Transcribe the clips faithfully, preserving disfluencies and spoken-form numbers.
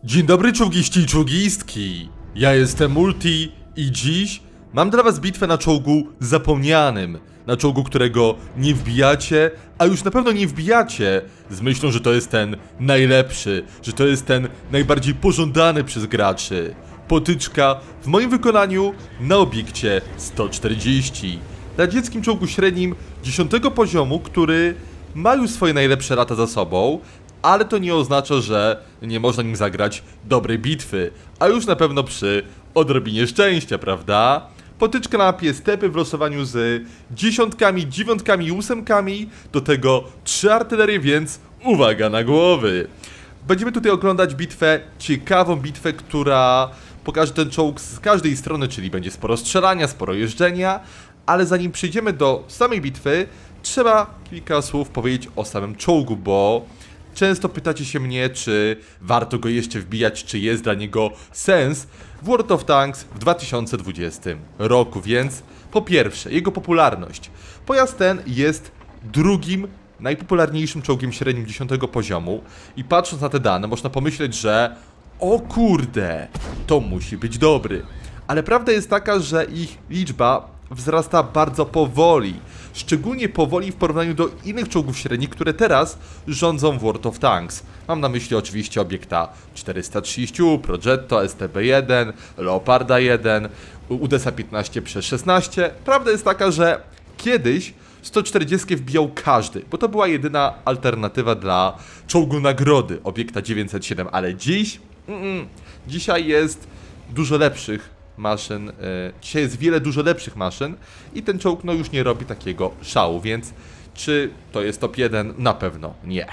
Dzień dobry czołgiści i czołgistki, ja jestem Multi i dziś mam dla was bitwę na czołgu zapomnianym. Na czołgu, którego nie wbijacie, a już na pewno nie wbijacie z myślą, że to jest ten najlepszy, że to jest ten najbardziej pożądany przez graczy. Potyczka w moim wykonaniu na obiekcie sto czterdzieści. Na dzieckim czołgu średnim dziesiątego poziomu, który ma już swoje najlepsze lata za sobą, ale to nie oznacza, że nie można nim zagrać dobrej bitwy, a już na pewno przy odrobinie szczęścia, prawda? Potyczka na mapie stepy w losowaniu z dziesiątkami, dziewiątkami i ósemkami, do tego trzy artylerie, więc uwaga na głowy! Będziemy tutaj oglądać bitwę, ciekawą bitwę, która pokaże ten czołg z każdej strony, czyli będzie sporo strzelania, sporo jeżdżenia, ale zanim przejdziemy do samej bitwy, trzeba kilka słów powiedzieć o samym czołgu, bo często pytacie się mnie, czy warto go jeszcze wbijać, czy jest dla niego sens w World of Tanks w dwa tysiące dwudziestym roku, więc po pierwsze, jego popularność. Pojazd ten jest drugim najpopularniejszym czołgiem średnim dziesiątego poziomu i patrząc na te dane można pomyśleć, że o kurde, to musi być dobry. Ale prawda jest taka, że ich liczba wzrasta bardzo powoli, szczególnie powoli w porównaniu do innych czołgów średnich, które teraz rządzą w World of Tanks. Mam na myśli oczywiście obiekta czterysta trzydzieści U, Progetto, S T B jeden, Leoparda jeden, Udesa piętnaście przez szesnaście. Prawda jest taka, że kiedyś sto czterdzieści wbijał każdy, bo to była jedyna alternatywa dla czołgu nagrody obiekta dziewięćset siedem, ale dziś, mm, mm, dzisiaj jest dużo lepszych maszyn, yy, dzisiaj jest wiele dużo lepszych maszyn i ten czołg no już nie robi takiego szału, więc czy to jest top jeden? Na pewno nie.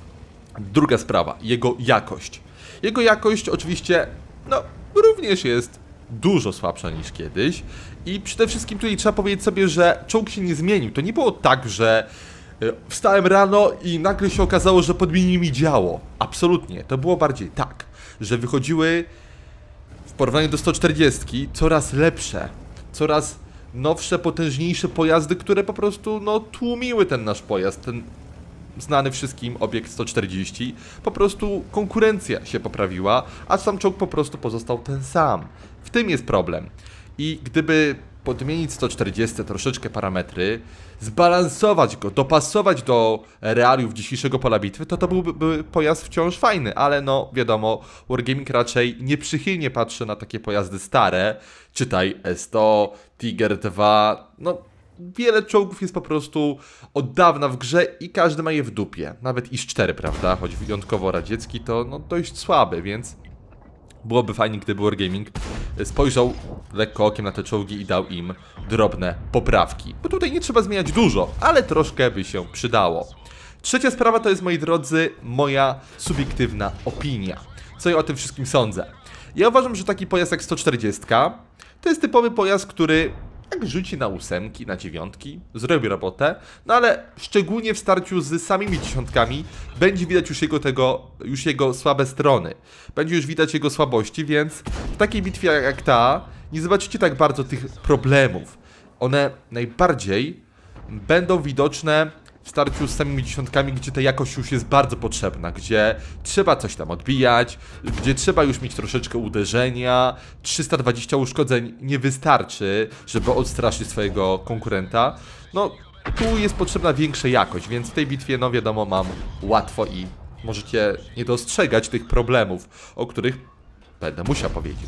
Druga sprawa, jego jakość. Jego jakość oczywiście, no, również jest dużo słabsza niż kiedyś i przede wszystkim tutaj trzeba powiedzieć sobie, że czołg się nie zmienił. To nie było tak, że yy, wstałem rano i nagle się okazało, że pod mi działo. Absolutnie, to było bardziej tak, że wychodziły w porównaniu do sto czterdzieści coraz lepsze, coraz nowsze, potężniejsze pojazdy, które po prostu no tłumiły ten nasz pojazd, ten znany wszystkim obiekt sto czterdzieści. Po prostu konkurencja się poprawiła, a sam czołg po prostu pozostał ten sam. W tym jest problem. I gdyby podmienić sto czterdzieści troszeczkę parametry, zbalansować go, dopasować do realiów dzisiejszego pola bitwy, to to byłby by pojazd wciąż fajny, ale no wiadomo, Wargaming raczej nieprzychylnie patrzy na takie pojazdy stare, czytaj S sto, Tiger dwa, no wiele czołgów jest po prostu od dawna w grze i każdy ma je w dupie, nawet I S cztery, prawda, choć wyjątkowo radziecki to no dość słaby, więc byłoby fajnie, gdyby Wargaming spojrzał lekko okiem na te czołgi i dał im drobne poprawki. Bo tutaj nie trzeba zmieniać dużo, ale troszkę by się przydało. Trzecia sprawa to jest, moi drodzy, moja subiektywna opinia. Co ja o tym wszystkim sądzę? Ja uważam, że taki pojazd jak sto czterdzieści to jest typowy pojazd, który jak rzuci na ósemki, na dziewiątki, zrobi robotę, no ale szczególnie w starciu z samymi dziesiątkami będzie widać już jego, tego, już jego słabe strony. Będzie już widać jego słabości, więc w takiej bitwie jak ta nie zobaczycie tak bardzo tych problemów. One najbardziej będą widoczne w starciu z samymi dziesiątkami, gdzie ta jakość już jest bardzo potrzebna, gdzie trzeba coś tam odbijać, gdzie trzeba już mieć troszeczkę uderzenia, trzysta dwadzieścia uszkodzeń nie wystarczy, żeby odstraszyć swojego konkurenta. No, tu jest potrzebna większa jakość, więc w tej bitwie, no wiadomo, mam łatwo i możecie nie dostrzegać tych problemów, o których będę musiał powiedzieć.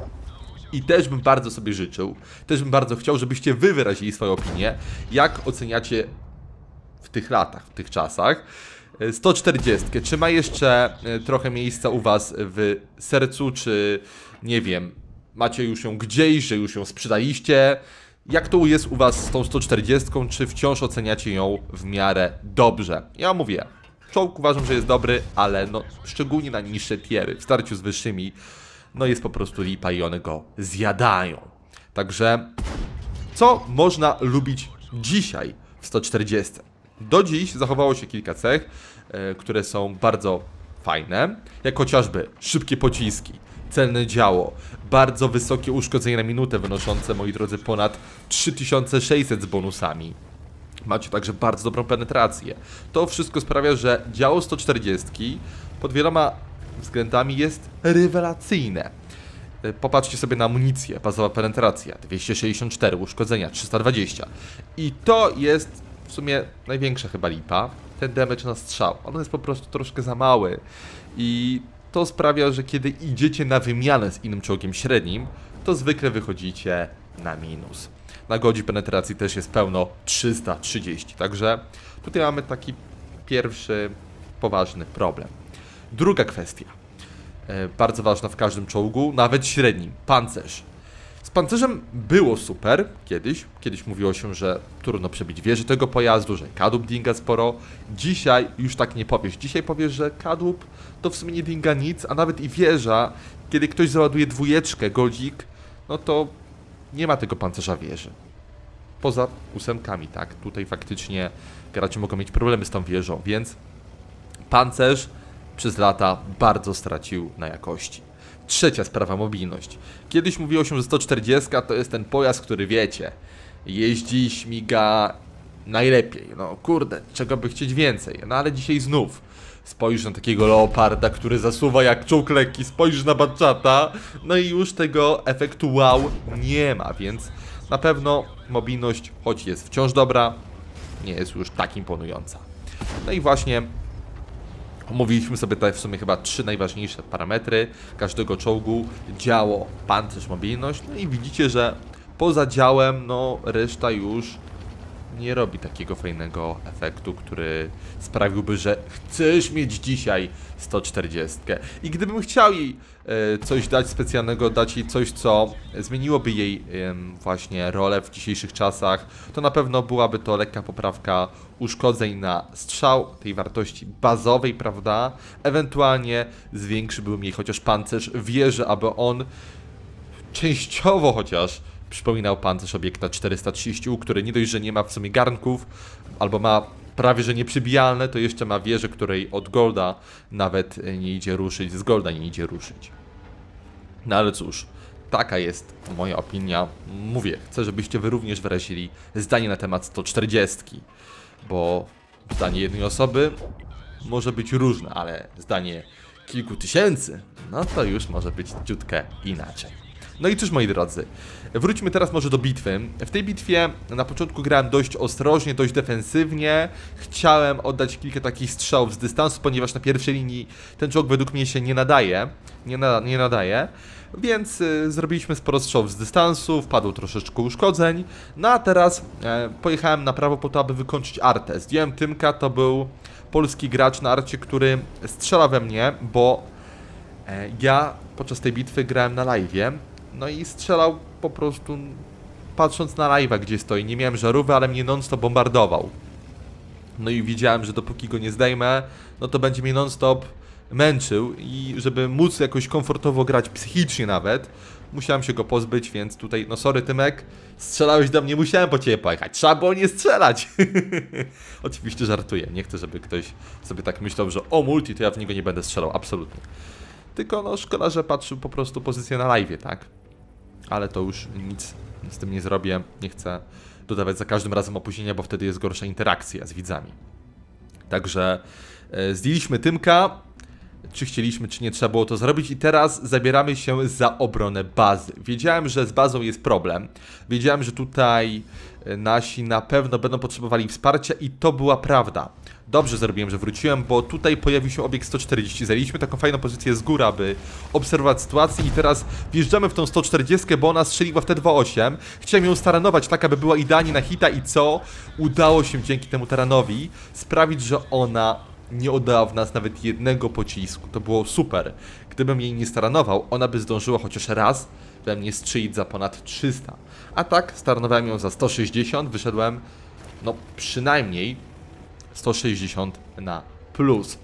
I też bym bardzo sobie życzył, też bym bardzo chciał, żebyście wy wyrazili swoją opinię, jak oceniacie w tych latach, w tych czasach sto czterdzieści, czy ma jeszcze trochę miejsca u was w sercu, czy nie wiem, macie już ją gdzieś, że już ją sprzedaliście? Jak to jest u was z tą sto czterdzieści, czy wciąż oceniacie ją w miarę dobrze? Ja mówię, czołg uważam, że jest dobry, ale no szczególnie na niższe tiery, w starciu z wyższymi, no jest po prostu lipa i one go zjadają. Także co można lubić dzisiaj w sto czterdzieści? Do dziś zachowało się kilka cech, e, które są bardzo fajne, jak chociażby szybkie pociski, celne działo, bardzo wysokie uszkodzenie na minutę wynoszące, moi drodzy, ponad trzy tysiące sześćset z bonusami. Macie także bardzo dobrą penetrację. To wszystko sprawia, że działo sto czterdzieści pod wieloma względami jest rewelacyjne. Popatrzcie sobie na amunicję, bazowa penetracja dwieście sześćdziesiąt cztery, uszkodzenia trzysta dwadzieścia. I to jest w sumie największa chyba lipa. Ten damage na strzał, on jest po prostu troszkę za mały. I to sprawia, że kiedy idziecie na wymianę z innym czołgiem średnim, to zwykle wychodzicie na minus. Na godzi penetracji też jest pełno trzysta trzydzieści, także tutaj mamy taki pierwszy poważny problem. Druga kwestia, e, bardzo ważna w każdym czołgu, nawet średnim, pancerz. Z pancerzem było super kiedyś, kiedyś mówiło się, że trudno przebić wieżę tego pojazdu, że kadłub dinga sporo. Dzisiaj już tak nie powiesz, dzisiaj powiesz, że kadłub to w sumie nie dinga nic, a nawet i wieża, kiedy ktoś załaduje dwójeczkę, goldzik, no to nie ma tego pancerza wieży. Poza ósemkami, tak? Tutaj faktycznie gracze mogą mieć problemy z tą wieżą, więc pancerz przez lata bardzo stracił na jakości. Trzecia sprawa, mobilność. Kiedyś mówiło się, że sto czterdzieści to jest ten pojazd, który wiecie, jeździ, śmiga najlepiej. No kurde, czego by chcieć więcej? No ale dzisiaj znów spojrzysz na takiego leoparda, który zasuwa jak czołg lekki, spojrzysz na Batchata, no i już tego efektu wow nie ma, więc na pewno mobilność, choć jest wciąż dobra, nie jest już tak imponująca. No i właśnie omówiliśmy sobie tutaj w sumie chyba trzy najważniejsze parametry każdego czołgu: działo, pancerz, mobilność. No i widzicie, że poza działem, no reszta już nie robi takiego fajnego efektu, który sprawiłby, że chcesz mieć dzisiaj sto czterdzieści. I gdybym chciał jej e, coś dać specjalnego, dać jej coś, co zmieniłoby jej e, właśnie rolę w dzisiejszych czasach, to na pewno byłaby to lekka poprawka uszkodzeń na strzał, tej wartości bazowej, prawda? Ewentualnie zwiększyłbym jej chociaż pancerz wieży, aby on częściowo chociaż przypominał pancerz obiekta czterysta trzydzieści U, który nie dość, że nie ma w sumie garnków, albo ma prawie że nieprzybijalne, to jeszcze ma wieżę, której od golda nawet nie idzie ruszyć, z golda nie idzie ruszyć. No ale cóż, taka jest moja opinia. Mówię, chcę, żebyście wy również wyrazili zdanie na temat sto czterdzieści, bo zdanie jednej osoby może być różne, ale zdanie kilku tysięcy, no to już może być ciutkę inaczej. No i cóż, moi drodzy, wróćmy teraz może do bitwy. W tej bitwie na początku grałem dość ostrożnie, dość defensywnie. Chciałem oddać kilka takich strzałów z dystansu, ponieważ na pierwszej linii ten czołg według mnie się nie nadaje. Nie, na, nie nadaje. Więc y, zrobiliśmy sporo strzałów z dystansu, wpadło troszeczkę uszkodzeń. No a teraz e, pojechałem na prawo po to, aby wykończyć artę. Zdjąłem Tymka, to był polski gracz na arcie, który strzela we mnie, bo e, ja podczas tej bitwy grałem na live'ie. No i strzelał po prostu patrząc na live'a, gdzie stoi. Nie miałem żarówki, ale mnie non-stop bombardował. No i widziałem, że dopóki go nie zdejmę, no to będzie mnie non-stop męczył. I żeby móc jakoś komfortowo grać psychicznie nawet, musiałem się go pozbyć, więc tutaj, no sorry Tymek, strzelałeś do mnie, musiałem po ciebie pojechać. Trzeba było nie strzelać. Oczywiście żartuję. Nie chcę, żeby ktoś sobie tak myślał, że o multi, to ja w niego nie będę strzelał. Absolutnie. Tylko no szkoda, że patrzył po prostu pozycję na live'ie, tak? Ale to już nic z tym nie zrobię. Nie chcę dodawać za każdym razem opóźnienia, bo wtedy jest gorsza interakcja z widzami. Także e, zdjęliśmy Tymka. Czy chcieliśmy, czy nie trzeba było to zrobić. I teraz zabieramy się za obronę bazy. Wiedziałem, że z bazą jest problem. Wiedziałem, że tutaj nasi na pewno będą potrzebowali wsparcia i to była prawda. Dobrze zrobiłem, że wróciłem, bo tutaj pojawił się obiekt sto czterdzieści. Zajęliśmy taką fajną pozycję z góry, aby obserwować sytuację i teraz wjeżdżamy w tą sto czterdzieści, bo ona strzeliła w T dwa osiem. Chciałem ją staranować tak, aby była idealnie na hita i co? Udało się dzięki temu taranowi sprawić, że ona nie oddała w nas nawet jednego pocisku. To było super. Gdybym jej nie staranował, ona by zdążyła chociaż raz we mnie strzelić za ponad trzysta. A tak, staranowałem ją za sto sześćdziesiąt, wyszedłem no przynajmniej sto sześćdziesiąt na plus.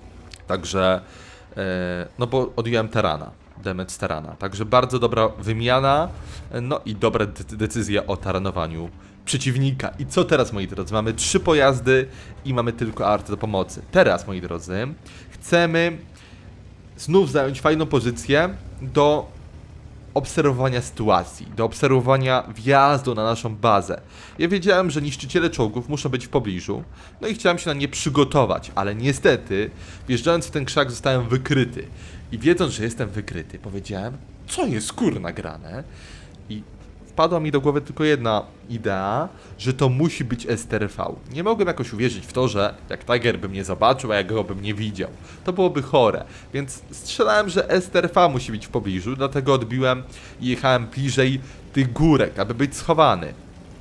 Także, e, no bo odjąłem tarana, damage tarana. Także bardzo dobra wymiana, no i dobra de decyzja o taranowaniu przeciwnika. I co teraz, moi drodzy? Mamy trzy pojazdy i mamy tylko artę do pomocy. Teraz, moi drodzy, chcemy znów zająć fajną pozycję do obserwowania sytuacji, do obserwowania wjazdu na naszą bazę. Ja wiedziałem, że niszczyciele czołgów muszą być w pobliżu, no i chciałem się na nie przygotować, ale niestety, wjeżdżając w ten krzak, zostałem wykryty. I wiedząc, że jestem wykryty, powiedziałem, co jest kurna grane? I wpadła mi do głowy tylko jedna idea, że to musi być S T R V. Nie mogłem jakoś uwierzyć w to, że jak Tiger by mnie zobaczył, a ja go bym nie widział. To byłoby chore, więc strzelałem, że S T R V musi być w pobliżu, dlatego odbiłem i jechałem bliżej tych górek, aby być schowany.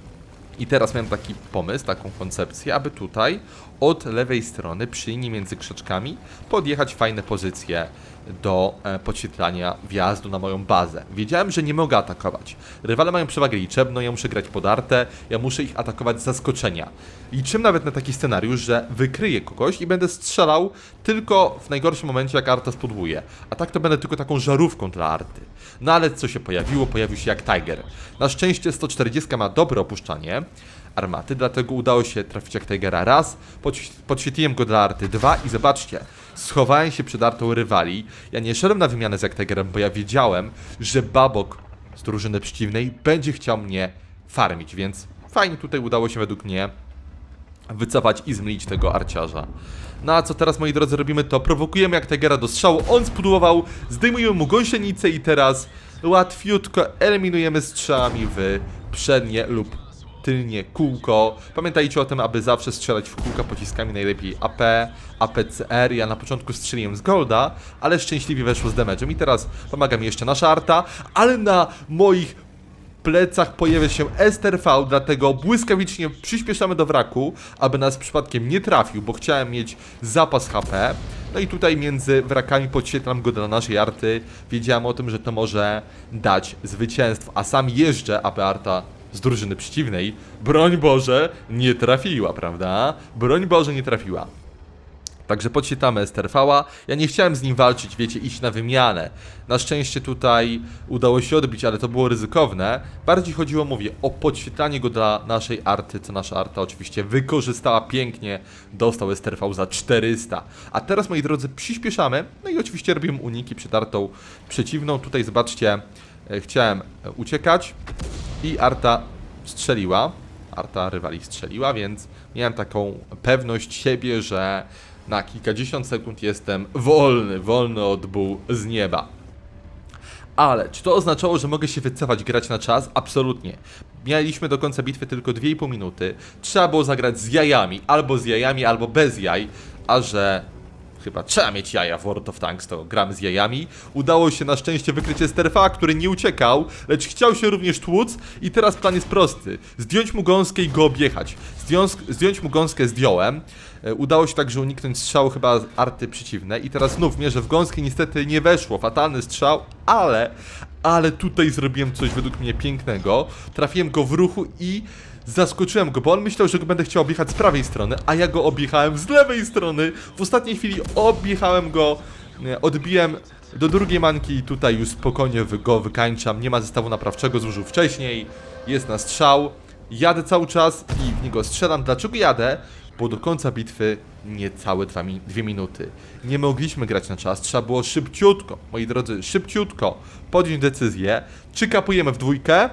I teraz miałem taki pomysł, taką koncepcję, aby tutaj od lewej strony, przy linii między krzaczkami, podjechać fajne pozycje do e, podświetlania wjazdu na moją bazę. Wiedziałem, że nie mogę atakować. Rywale mają przewagę liczebną, ja muszę grać podarte, ja muszę ich atakować z zaskoczenia. Liczyłem nawet na taki scenariusz, że wykryję kogoś i będę strzelał tylko w najgorszym momencie, jak Arta spudłuje. A tak to będę tylko taką żarówką dla Arty. No ale co się pojawiło? Pojawił się jak Tiger. Na szczęście sto czterdzieści ma dobre opuszczanie armaty, dlatego udało się trafić jak Tigera raz, podświetliłem go dla Arty dwa i zobaczcie, schowałem się przed Artą rywali. Ja nie szedłem na wymianę z jak Tigerem, bo ja wiedziałem, że Babok z drużyny przeciwnej będzie chciał mnie farmić, więc fajnie tutaj udało się według mnie wycofać i zmylić tego arciarza. No a co teraz, moi drodzy, robimy, to prowokujemy jak Tigera do strzału, on spudłował, zdejmujemy mu gąsienicę i teraz łatwiutko eliminujemy strzałami w przednie lub tylnie kółko. Pamiętajcie o tym, aby zawsze strzelać w kółka pociskami, najlepiej A P, A P C R. Ja na początku strzeliłem z Golda, ale szczęśliwie weszło z damage'em. I teraz pomaga mi jeszcze nasza Arta, ale na moich plecach pojawia się S T R V, dlatego błyskawicznie przyspieszamy do wraku, aby nas przypadkiem nie trafił, bo chciałem mieć zapas H P. No i tutaj między wrakami podświetlam go dla naszej Arty. Wiedziałem o tym, że to może dać zwycięstwo, a sam jeżdżę, aby Arta z drużyny przeciwnej, broń Boże, nie trafiła, prawda? Broń Boże, nie trafiła. Także podświetlamy S T R V-a. Ja nie chciałem z nim walczyć, wiecie, iść na wymianę. Na szczęście tutaj udało się odbić, ale to było ryzykowne. Bardziej chodziło, mówię, o podświetlanie go dla naszej Arty, co nasza Arta oczywiście wykorzystała pięknie. Dostał S T R V za czterysta. A teraz, moi drodzy, przyspieszamy. No i oczywiście robimy uniki przed Artą przeciwną. Tutaj zobaczcie, chciałem uciekać i Arta strzeliła. Arta rywali strzeliła, więc miałem taką pewność siebie, że na kilkadziesiąt sekund jestem wolny, wolny od buł z nieba. Ale czy to oznaczało, że mogę się wycofać, grać na czas? Absolutnie. Mieliśmy do końca bitwy tylko dwie i pół minuty. Trzeba było zagrać z jajami, albo z jajami, albo bez jaj, a że chyba trzeba mieć jaja w World of Tanks, to gramy z jajami. Udało się na szczęście wykryć S T R V, który nie uciekał, lecz chciał się również tłuc. I teraz plan jest prosty. Zdjąć mu gąskę i go objechać. Zdjąć, zdjąć mu gąskę zdjąłem. E, udało się także uniknąć strzału chyba z Arty przeciwnej. I teraz znów mierzę w gąskę, niestety nie weszło. Fatalny strzał, ale... Ale tutaj zrobiłem coś według mnie pięknego. Trafiłem go w ruchu i... zaskoczyłem go, bo on myślał, że go będę chciał objechać z prawej strony, a ja go objechałem z lewej strony. W ostatniej chwili objechałem go, odbiłem do drugiej manki i tutaj już spokojnie go wykańczam. Nie ma zestawu naprawczego, zużył wcześniej. Jest na strzał. Jadę cały czas i w niego strzelam. Dlaczego jadę? Bo do końca bitwy niecałe dwa mi dwie minuty. Nie mogliśmy grać na czas, trzeba było szybciutko, moi drodzy, szybciutko podjąć decyzję, czy kapujemy w dwójkę,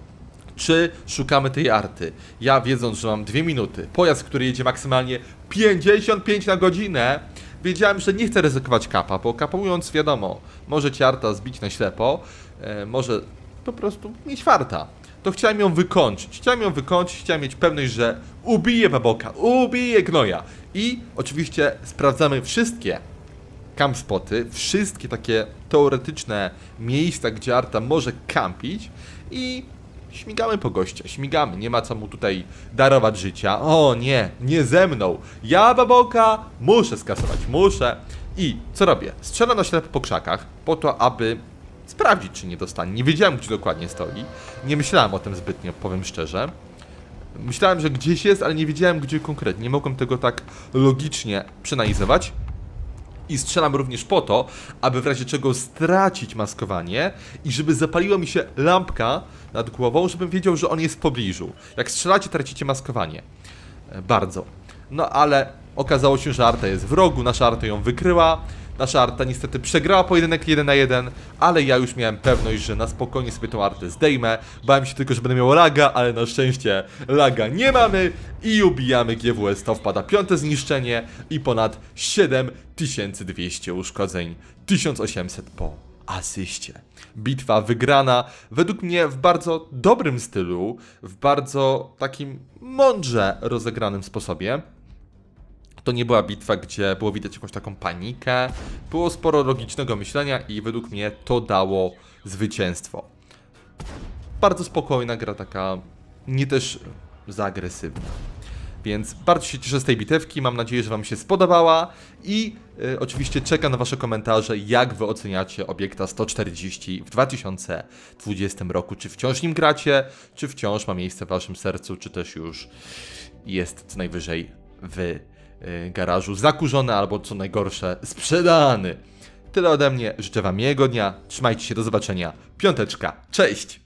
czy szukamy tej Arty. Ja, wiedząc, że mam dwie minuty, pojazd, który jedzie maksymalnie pięćdziesiąt pięć na godzinę, wiedziałem, że nie chcę ryzykować kapa, bo kapując, wiadomo, może cię Arta zbić na ślepo, e, może po prostu mieć farta. To chciałem ją wykończyć, chciałem ją wykończyć, chciałem mieć pewność, że ubiję Baboka, ubiję Gnoja. I oczywiście sprawdzamy wszystkie campspoty, wszystkie takie teoretyczne miejsca, gdzie Arta może kampić i śmigamy po gościa, śmigamy, nie ma co mu tutaj darować życia. O nie, nie ze mną, ja Baboka muszę skasować, muszę. I co robię? Strzelam na ślepo po krzakach, po to, aby sprawdzić, czy nie dostanie. Nie wiedziałem, gdzie dokładnie stoi, nie myślałem o tym zbytnio, powiem szczerze. Myślałem, że gdzieś jest, ale nie wiedziałem, gdzie konkretnie, nie mogłem tego tak logicznie przeanalizować. I strzelam również po to, aby w razie czego stracić maskowanie i żeby zapaliła mi się lampka nad głową, żebym wiedział, że on jest w pobliżu. Jak strzelacie, tracicie maskowanie. Bardzo. No ale okazało się, że Arta jest w rogu, nasza Arta ją wykryła. Nasza Arta niestety przegrała pojedynek jeden na jeden, ale ja już miałem pewność, że na spokojnie sobie tą Artę zdejmę. Bałem się tylko, że będę miał laga, ale na szczęście laga nie mamy i ubijamy G W S. To wpada piąte zniszczenie i ponad siedem tysięcy dwieście uszkodzeń, tysiąc osiemset po asyście. Bitwa wygrana według mnie w bardzo dobrym stylu, w bardzo takim mądrze rozegranym sposobie. To nie była bitwa, gdzie było widać jakąś taką panikę, było sporo logicznego myślenia i według mnie to dało zwycięstwo. Bardzo spokojna gra, taka nie też za agresywna. Więc bardzo się cieszę z tej bitewki, mam nadzieję, że wam się spodobała i y, oczywiście czekam na wasze komentarze, jak wy oceniacie Obiekta sto czterdzieści w dwa tysiące dwudziestym roku. Czy wciąż nim gracie, czy wciąż ma miejsce w waszym sercu, czy też już jest co najwyżej w y, garażu zakurzony, albo co najgorsze sprzedany. Tyle ode mnie, życzę wam miłego dnia, trzymajcie się, do zobaczenia, piąteczka, cześć!